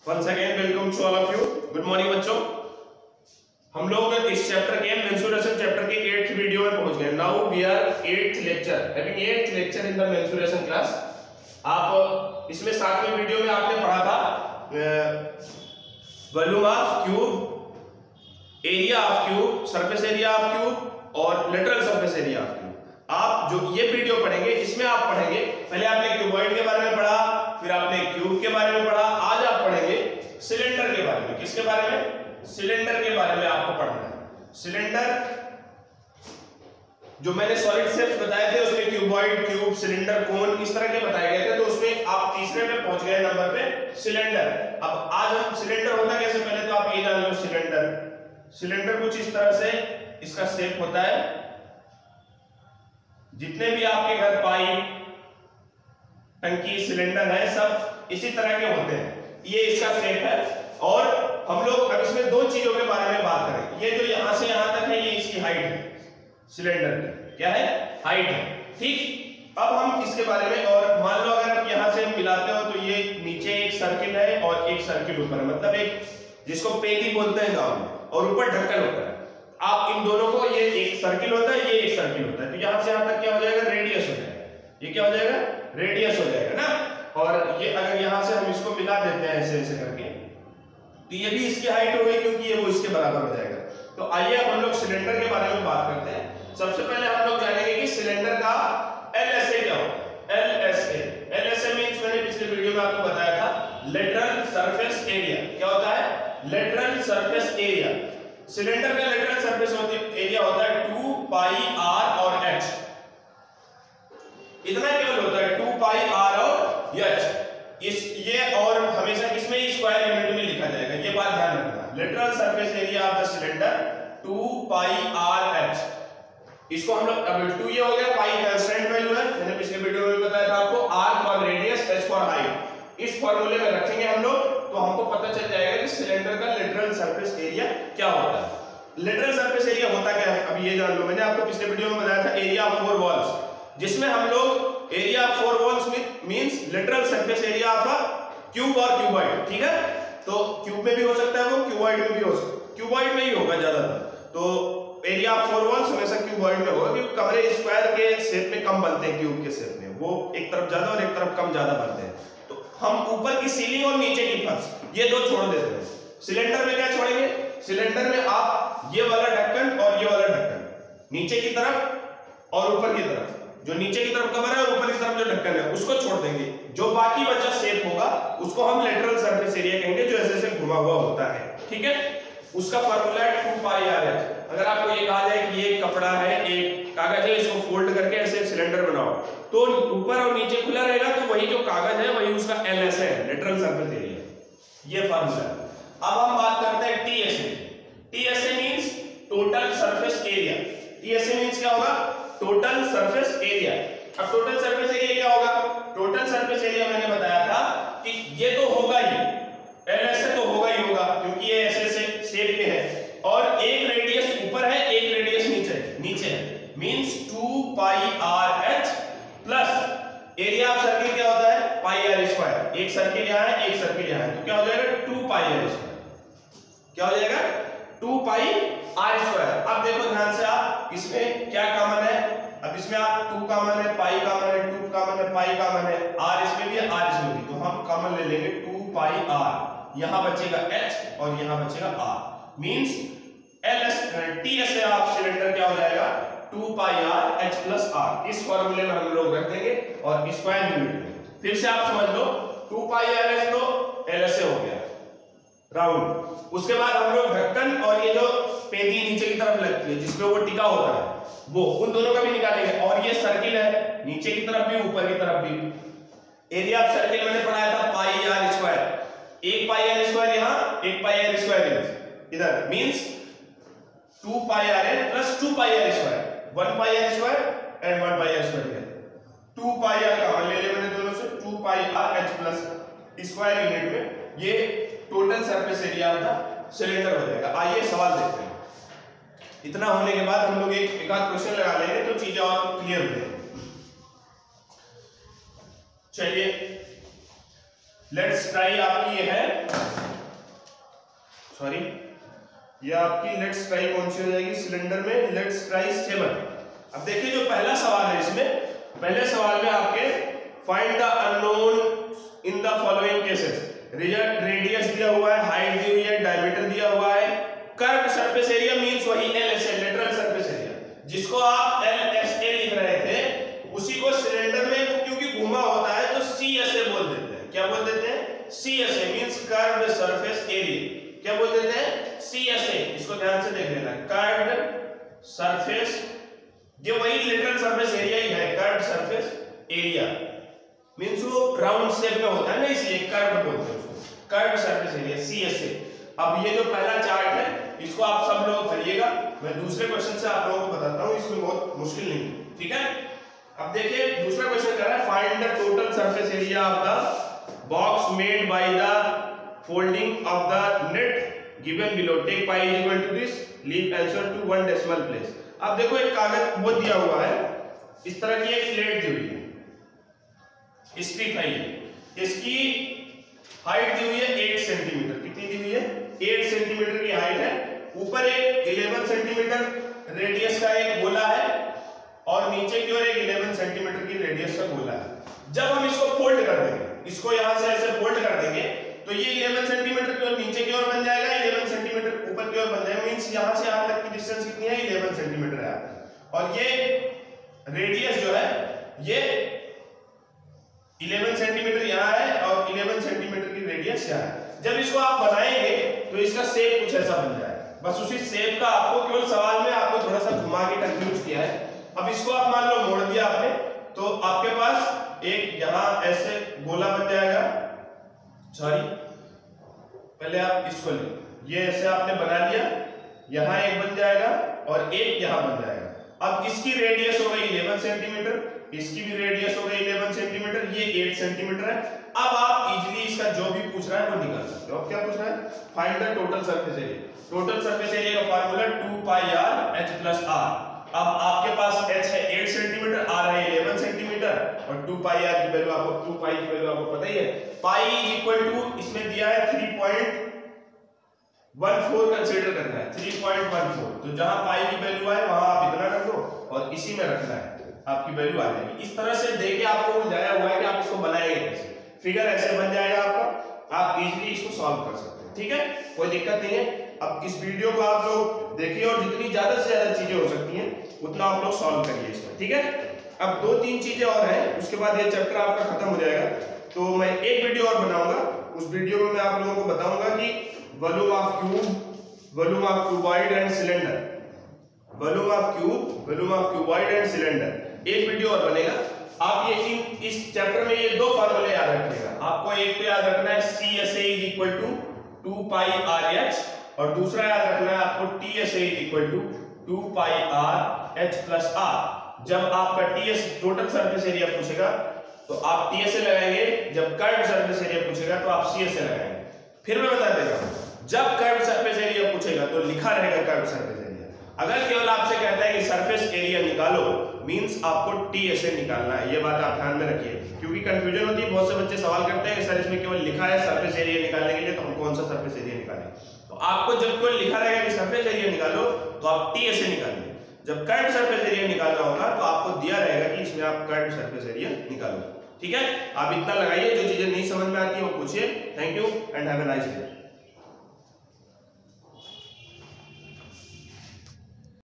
Once again, welcome to all of you. Good morning बच्चों। हम लोग इस चैप्टर के मेंसुरेशन चैप्टर के 8th वीडियो में पहुंच गए। Now we are 8th lecture, having 8th lecture in the mensuration class। आप इसमें 7वें वीडियो में आपने पढ़ा था volume of cube, area of cube, surface area of cube और lateral surface area of cube. आप जो ये वीडियो पढ़ेंगे इसमें आप पढ़ेंगे, पहले आपने क्यूबॉइड के बारे में पढ़ा, फिर आपने क्यूब के बारे में पढ़ा। आज आप पढ़ेंगे सिलेंडर के बारे में। किसके बारे में? सिलेंडर के बारे में आपको पढ़ना है। सिलेंडर जो मैंने सॉलिड शेप्स बताए थे उसमें क्यूबॉइड, क्यूब, सिलेंडर, कोन इस तरह के बताए गए थे, तो उसमें आप तीसरे में पहुंच गए नंबर पे सिलेंडर। अब आज हम सिलेंडर होता कैसे, पहले तो आप ये जान लो। सिलेंडर कुछ इस तरह से इसका शेप होता है। जितने भी आपके घर पाइप, टंकी, सिलेंडर है सब इसी तरह के होते हैं। ये इसका शेप है। और हम लोग अब इसमें दो चीजों के बारे में बात करें। ये जो यहां से यहां तक है ये इसकी हाइट है, सिलेंडर की क्या है, हाइट है। ठीक, अब हम इसके बारे में, और मान लो अगर आप यहां से मिलाते हो तो ये नीचे एक सर्किल है और एक सर्किल ऊपर है, मतलब एक जिसको पेगी बोलते हैं गांव में, और ऊपर ढक्कन होता है। आप इन दोनों को, ये एक सर्किल होता है, ये एक सर्किल होता है, तो यहां से यहां तक क्या हो जाएगा, रेडियस हो जाएगा। ये क्या हो जाएगा, रेडियस हो जाएगा ना। और ये अगर यहां से हम इसको मिला देते हैं ऐसे ऐसे करके, तो ये भी इसकी हाइट हो गई क्योंकि ये वो इसके बराबर हो जाएगा। तो आइए अब हम लोग सिलेंडर के बारे में बात करते हैं। सबसे पहले हम लोग जानेंगे कि सिलेंडर का एलएसए क्या होता है। एलएसए मींस, मैंने पिछले वीडियो में आपको बताया था, लेटरल सरफेस एरिया। क्या होता है? Lateral surface area. सिलेंडर का लेटरल सरफेस एरिया होता है 2 पाई आर और एच। इतना केवल होता है, 2 पाई आर और एच। ये और हमेशा किसमें, स्क्वायर यूनिट में लिखा जाएगा, ये बात ध्यान रखना। Lateral surface area of the cylinder 2 pi r h. इसको हम लोग, अब 2 ये हो गया, पाई कांस्टेंट वैल्यू है, मैंने पिछले वीडियो में बताया था आपको। R for radius, h for height. इस फार्मूले में रखेंगे हम लोग तो हमको पता चल जाएगा कि सिलेंडर का लेटरल सरफेस एरिया क्या होता है। लेटरल सरफेस एरिया होता क्या है, अब ये जान लो। मैंने आपको पिछले वीडियो में बताया था एरिया ऑफ 4 वॉल्स, जिसमें हम लोग area of 4 walls means lateral surface area of a cube और क्यूबॉइड। ठीक है, तो क्यूब में भी हो सकता है वो, क्यूबॉइड में भी हो सकता है, क्यूबॉइड में ही होगा ज्यादातर। तो एरिया ऑफ 4 वॉल्स हमेशा क्यूबॉइड में होगा, क्योंकि कमरे स्क्वायर के शेप में कम बनते हैं, क्यूब के शेप में वो एक तरफ ज्यादा और एक तरफ कम ज्यादा बनते हैं। तो हम ऊपर की सीलिंग और नीचे की फर्श ये दो छोड़ देते हैं। सिलेंडर में क्या छोड़ेंगे? सिलेंडर में आप ये वाला ढक्कन और ये वाला ढक्कन, नीचे की तरफ और ऊपर की तरफ, जो नीचे की तरफ कवर है और ऊपर की तरफ जो ढक्कन है उसको छोड़ देंगे। जो बाकी बचा शेप होगा उसको हम लेटरल सरफेस एरिया कहेंगे, जो ऐसे ऐसे घुमा हुआ होता है। ठीक है, उसका फार्मूला है 2 पाई आर एच। अगर आपको ये कहा जाए कि ये कपड़ा है, एक कागज है, इसको फोल्ड करके ऐसे सिलेंडर बनाओ, तो ऊपर और नीचे खुला रहेगा, तो वही जो कागज है वही उसका एलएस है, लेटरल सरफेस एरिया। ये फार्मूला है। अब हम बात करते हैं TSA. TSA means total surface area. TSA means क्या होगा? Total surface area. अब टोटल सरफेस एरिया क्या होगा? टोटल सरफेस एरिया मैंने बताया था कि ये तो होगा ही, एलएसए तो होगा ही होगा, क्योंकि ये ऐसे ऐसे शेप में है और एक रेडियस ऊपर है, एक रेडियस नीचे है, means 2 pi r h plus area of circle क्या होता है, पाई आर स्क्वायर। एक सर्किल यहां है, एक सर्किल यहां है, तो क्या हो जाएगा, 2 पाई आर स्क्वायर। क्या हो जाएगा, 2 पाई आर स्क्वायर। अब देखो ध्यान से, आप इसमें क्या कॉमन है? अब इसमें आप 2 कॉमन है, पाई कॉमन है, 2 कॉमन है, पाई कॉमन है, आर इसमें भी है, आर इसमें भी, तो हम कॉमन ले लेंगे 2 पाई आर। यहां बचेगा एच और यहां बचेगा r, means LS TSA of cylinder क्या हो जाएगा, 2 pi r h plus r. इस फार्मूले में हम लोग रख देंगे और स्क्वायर यूनिट में। फिर से आप समझ लो, 2 पाई आर एच तो एलएसए हो गया राउंड। उसके बाद हम लोग ढक्कन और ये जो पेगी नीचे की तरफ लगती है जिसपे वो टिका होता है, वो उन दोनों का भी निकालेंगे। और ये सर्किल है, नीचे की तरफ भी ऊपर की तरफ भी। एरिया ऑफ सर्किल मैंने पढ़ाया था पाई आर स्क्वायर। एक पाई आर स्क्वायर यहां, एक पाई आर स्क्वायर इधर, means 2 pi r h plus 2 pi r square, 1 pi r square and 1 pi r square. 2 pi r common ले लिया मैंने दोनों से, 2 pi r h plus square unit में ये total surface area of cylinder हो जाएगा। आइए सवाल देखते हैं। इतना होने के बाद हम लोग एक आध क्वेश्चन लगा लेंगे तो चीजें और क्लियर हो जाएंगी। चलिए, लेट्स ट्राई आपकी ये है, सॉरी ये आपकी लेट्स ट्राई कौन सी हो जाएगी सिलेंडर में, लेट्स ट्राई 7। अब देखिए जो पहला सवाल है इसमें, पहले सवाल में आपके find the unknown in the following cases, radius दिया हुआ है, हाइट दी हुई है, डायमीटर दिया हुआ है, कर्व्ड सरफेस एरिया मींस वही LSA लेटरल सरफेस एरिया, जिसको आप LSA लिख रहे थे उसी को सिलेंडर में तो क्योंकि घुमा होता है तो CSA बोल देते हैं। क्या बोल देते हैं? CSA means curved surface area. क्या बोल देते हैं? CSA। इसको ध्यान से देख लेना, कर्व्ड सरफेस, ये वही लेटरल सरफेस एरिया ही है, कर्व्ड सरफेस एरिया मींस वो राउंड शेप में होता है ना, इसलिए कर्व्ड बोलते हैं उसको, कर्व्ड सरफेस एरिया CSA। अब ये जो पहला चार्ट है इसको आप सब लोग भरिएगा, मैं दूसरे क्वेश्चन से आप लोगों को बताता हूं, इसमें बहुत मुश्किल नहीं है, ठीक है। अब देखिए दूसरा क्वेश्चन कह रहा है find the total surface area of the box made by the folding of the net given below, take pi is equal to this, leave answer to 1 decimal place. अब देखो एक कागज वो दिया हुआ है, इस तरह की एक प्लेट दी हुई है, स्ट्रिप है ये, इसकी हाइट दी हुई है 8 सेंटीमीटर, कितनी दी हुई है? 8 सेंटीमीटर की हाइट है, ऊपर एक 11 सेंटीमीटर रेडियस का एक गोला है और नीचे की ओर एक 11 सेंटीमीटर की रेडियस का गोला है। जब हम इसको फोल्ड कर देंगे, इसको यहां से ऐसे फोल्ड कर देंगे तो ये 11 सेंटीमीटर की ओर नीचे की ओर बन जाएगा, 11 सेंटीमीटर ऊपर की ओर बन जाएगा, मींस यहां से यहां तक की डिस्टेंस कितनी है? 11 सेंटीमीटर है। और ये रेडियस जो है ये 11 सेंटीमीटर यहाँ है और 11 सेंटीमीटर की रेडियस यहाँ है। जब इसको आप बनाएंगे तो इसका शेप कुछ ऐसा बन जाएगा, बस उसी शेप का आपको केवल सवाल में आपको थोड़ा सा घुमा के कंफ्यूज किया है। अब इसको आप मान लो मोड़ दिया आपने, तो आपके पास एक यहाँ ऐसे गोला बन जाएगा, सॉरी पहले आप इसको ले, ये ऐसे आपने बना लिया, यहाँ एक बन जाएगा और एक यहाँ बन जाएगा। अब इसकी रेडियस हो गई 11 सेंटीमीटर, इसकी भी रेडियस हो गई 11 सेंटीमीटर, ये 8 सेंटीमीटर है। अब आप इजीली इसका जो भी पूछ रहा है वो निकाल सकते हो। अब क्या पूछ रहा है? Find the total surface area. Total surface area का formula 2 pi r h plus r। अब आपके पास h है 8 सेंटीमीटर, r है 11 सेंटीमीटर और 2 पाई r की वैल्यू आपको 2 पाई की वैल्यू आपको पता ही है। पाई इज इक्वल टू इसमें दिया है 3.14 कंसीडर करना है, 3.14। तो जहां पाई की वैल्यू आए वहां आप इतना रख दो और इसी में रखना है, आपकी वैल्यू आ जाएगी। इस तरह से देके आपको उलझाया हुआ है कि आप इसको बनाएंगे कैसे, फिगर ऐसे बन जाएगा आपका, आप इजीली इसको सॉल्व कर सकते हैं, ठीक है, कोई दिक्कत नहीं है। अब इस वीडियो को आप लोग देखिए और जितनी ज्यादा से ज्यादा चीजें हो सकती हैं उतना आप लोग सॉल्व करिए इसमें, ठीक है। अब 2-3 चीजें और हैं, उसके बाद ये चैप्टर आपका खत्म हो जाएगा। तो मैं एक वीडियो और बनाऊंगा, उस वीडियो में मैं आप लोगों को बताऊंगा कि volume of cube, volume of cuboid and cylinder, volume of cube, volume of cuboid and cylinder, एक वीडियो और बनेगा। आप ये इस चैप्टर में ये 2 फार्मूले याद रखिएगा। आपको एक तो याद रखना है CSA is equal to 2 pi RH और दूसरा याद रखना है आपको TSA is equal to 2 pi r h plus r। जब आपका TS टोटल सरफेस एरिया पूछेगा तो आप TSA लगाएंगे, जब कर्व्ड सरफेस एरिया पूछेगा तो आप CSA लगाएंगे। फिर मैं बता देता हूं, जब कर्व्ड सरफेस एरिया पूछेगा तो लिखा रहेगा कर्व्ड सरफेस एरिया। अगर केवल आपसे कहता है कि सरफेस एरिया निकालो, मींस आपको TSA निकालना है, ये बात आप ध्यान में रखिए, क्योंकि कंफ्यूजन होती है। बहुत से बच्चे सवाल करते हैं कि सर इसमें केवल लिखा है सरफेस एरिया निकालने के लिए, तो हम कौन सा सरफेस एरिया निकालें? तो आपको जब केवल लिखा रहेगा कि सरफेस एरिया निकालो तो आप TSA निकालिए। जब कर्व्ड सरफेस एरिया निकालना होगा तो आपको दिया रहेगा कि इसमें आप कर्व्ड सरफेस एरिया निकालो, ठीक है। आप इतना लगाइए, जो चीजें नहीं समझ में आती है वो पूछिए। Thank you and have a nice day.